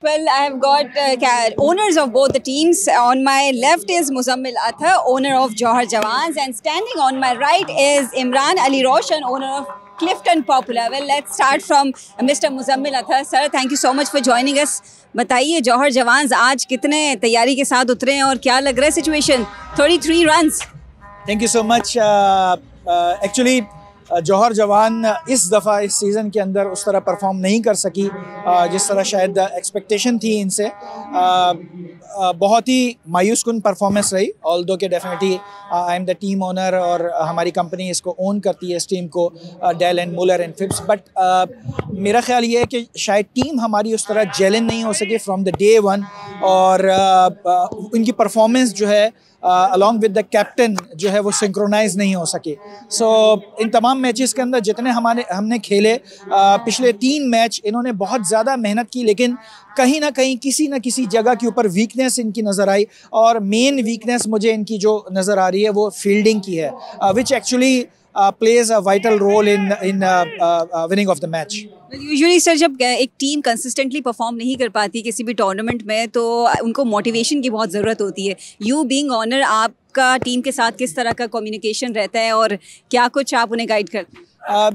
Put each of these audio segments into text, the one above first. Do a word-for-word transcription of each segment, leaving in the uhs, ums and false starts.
Well, I have got uh, owners of both the teams. On my left is Muzammil Athar, owner of Johar Jawans, and standing on my right is Imran Ali Roshan, owner of Clifton Popular. Well, let's start from Mister Muzammil Athar. Sir, thank you so much for joining us. बताइए जौहर jawans आज कितने तैयारी के साथ उतरे हैं और क्या लग रहा है situation? thirty-three runs. Thank you so much. Uh, uh, actually, जौहर जवान इस दफ़ा इस सीज़न के अंदर उस तरह परफॉर्म नहीं कर सकी जिस तरह शायद एक्सपेक्टेशन थी इनसे. बहुत ही मायूस कुन परफॉर्मेंस रही. ऑल दो के definitely I am the team owner और हमारी कंपनी इसको ओन करती है, इस टीम को, Dale and Muller and Phipps. But मेरा ख्याल ये है कि शायद टीम हमारी उस तरह जेलन नहीं हो सकी फ्रॉम द डे वन, और इनकी परफॉर्मेंस जो है अलॉन्ग विद द कैप्टन जो है वो सिंक्रोनाइज नहीं हो सके. सो so, इन तमाम मैचेस के अंदर जितने हमारे हमने खेले, uh, पिछले तीन मैच इन्होंने बहुत ज़्यादा मेहनत की, लेकिन कहीं ना कहीं किसी न किसी जगह के ऊपर वीकनेस इनकी नज़र आई, और मेन वीकनेस मुझे इनकी जो नज़र आ रही है वो फील्डिंग की है, which actually plays a vital role in in winning of the match. Usually sir, जब एक टीम कंसिस्टेंटली परफॉर्म नहीं कर पाती किसी भी टूर्नामेंट में तो उनको मोटिवेशन की बहुत ज़रूरत होती है. यू बीइंग ऑनर, आपका टीम के साथ किस तरह का कम्युनिकेशन रहता है और क्या कुछ आप उन्हें गाइड करते हैं? Uh,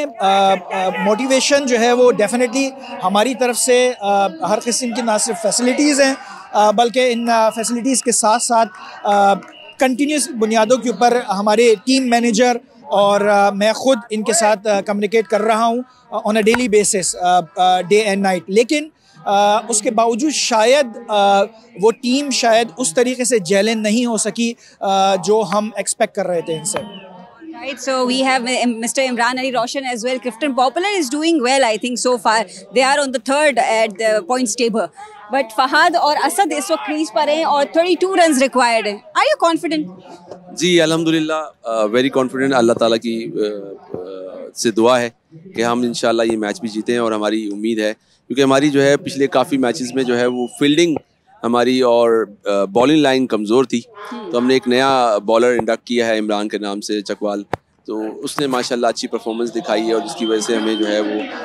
देखें, मोटिवेशन uh, uh, जो है वो डेफिनेटली हमारी तरफ से uh, हर किस्म की ना सिर्फ फैसिलिटीज़ हैं, uh, बल्कि इन फैसिलिटीज़ uh, के साथ साथ कंटिन्यूस uh, बुनियादों के ऊपर हमारे टीम मैनेजर और uh, मैं ख़ुद इनके साथ कम्युनिकेट uh, कर रहा हूँ on a daily basis, day and night. लेकिन uh, उसके बावजूद शायद uh, वो टीम शायद उस तरीके से जेलन नहीं हो सकी uh, जो हम एक्सपेक्ट कर रहे थे इनसे. Right, so we have Mister Imran Ali Roshan as well. Clifton Popular is doing well, I think, so far. They are on the third at the points table. But Fahad और असद इस वक्त crease पर हैं और thirty-two runs required हैं. Are you confident? जी अल्हम्दुलिल्लाह, very confident. अल्लाह ताला की uh, uh, से दुआ है कि हम इंशाल्लाह ये मैच भी जीतें, और हमारी उम्मीद है क्योंकि हमारी जो है पिछले काफ़ी मैचेस में जो है वो फील्डिंग हमारी और बॉलिंग लाइन कमज़ोर थी. तो हमने एक नया बॉलर इंडक्ट किया है इमरान के नाम से, चकवाल. तो उसने माशाल्लाह अच्छी परफॉर्मेंस दिखाई है और जिसकी वजह से हमें जो है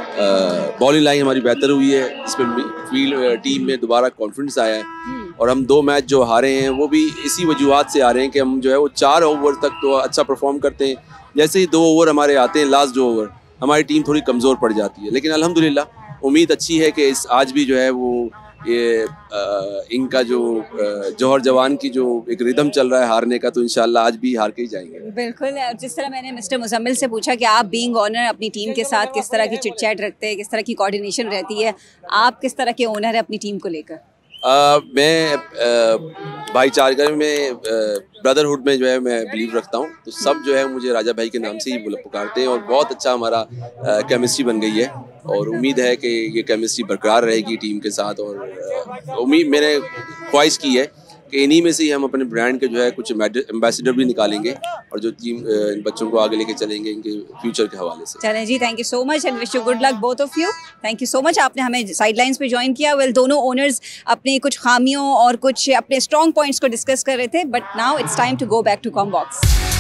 वो बॉलिंग लाइन हमारी बेहतर हुई है, जिसमें फील्ड टीम में दोबारा कॉन्फिडेंस आया है. और हम दो मैच जो हारे हैं वो भी इसी वजूहत से आ रहे हैं कि हम जो है वो चार ओवर तक तो अच्छा परफॉर्म करते हैं. जैसे ही दो ओवर हमारे आते हैं, लास्ट दो ओवर, हमारी टीम थोड़ी कमज़ोर पड़ जाती है. लेकिन अल्हम्दुलिल्लाह उम्मीद अच्छी है कि इस आज भी जो है वो ये आ, इनका जो जौहर जवान की जो एक रिदम चल रहा है हारने का, तो इंशाल्लाह आज भी हार के ही जाएंगे. बिल्कुल. जिस तरह मैंने मिस्टर मुजम्मिल से पूछा कि आप बीइंग ऑनर अपनी टीम के साथ किस तरह की चिट चैट रखते हैं, किस तरह की कोऑर्डिनेशन रहती है, आप किस तरह के ओनर हैं अपनी टीम को लेकर? आ, मैं भाईचारे में, ब्रदरहुड में जो है मैं बिलीव रखता हूँ. तो सब जो है मुझे राजा भाई के नाम से ही पुकारते हैं और बहुत अच्छा हमारा केमिस्ट्री बन गई है, और उम्मीद है कि ये केमिस्ट्री बरकरार रहेगी टीम के साथ. और उम्मीद मैंने ख्वाहिश की है कि इन्हीं में से ही हम अपने ब्रांड के जो है कुछ एम्बेसडर भी निकालेंगे और जो टीम इन बच्चों को आगे लेके चलेंगे इनके फ्यूचर के हवाले से. चलें जी, thank you so much and wish you good luck both of you. Thank you so much, आपने हमें साइडलाइंस पे ज्वाइन किया. वेल, दोनों ओनर्स अपनी कुछ खामियों और कुछ अपने स्ट्रॉन्ग पॉइंट्स को डिस्कस कर रहे थे, but now it's time to go back to comm box.